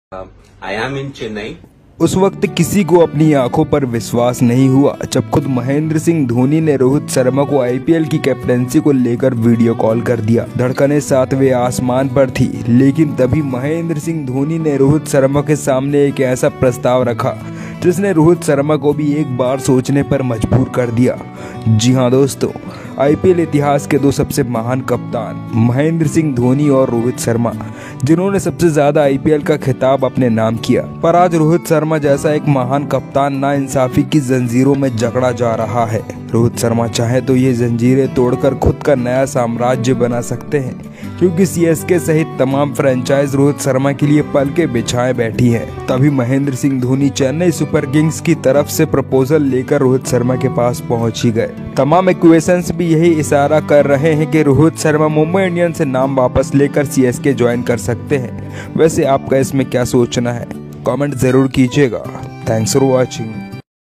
I am in Chennai. उस वक्त किसी को अपनी आंखों पर विश्वास नहीं हुआ जब खुद महेंद्र सिंह धोनी ने रोहित शर्मा को आईपीएल की कैप्टनसी को लेकर वीडियो कॉल कर दिया। धड़कनें सातवें आसमान पर थी, लेकिन तभी महेंद्र सिंह धोनी ने रोहित शर्मा के सामने एक ऐसा प्रस्ताव रखा जिसने रोहित शर्मा को भी एक बार सोचने पर मजबूर कर दिया। जी हाँ दोस्तों, आईपीएल इतिहास के दो सबसे महान कप्तान महेंद्र सिंह धोनी और रोहित शर्मा, जिन्होंने सबसे ज्यादा आईपीएल का खिताब अपने नाम किया, पर आज रोहित शर्मा जैसा एक महान कप्तान नाइंसाफी की जंजीरों में जकड़ा जा रहा है। रोहित शर्मा चाहे तो ये जंजीरें तोड़कर खुद का नया साम्राज्य बना सकते हैं, क्योंकि सीएसके सहित तमाम फ्रेंचाइज रोहित शर्मा के लिए पल के बिछाए बैठी है। तभी महेंद्र सिंह धोनी चेन्नई सुपर किंग्स की तरफ से प्रपोजल लेकर रोहित शर्मा के पास पहुंच ही गए। तमाम इक्वेशंस भी यही इशारा कर रहे हैं कि रोहित शर्मा मुंबई इंडियंस से नाम वापस लेकर सीएसके ज्वाइन कर सकते हैं। वैसे आपका इसमें क्या सोचना है, कमेंट जरूर कीजिएगा। Thanks for watching.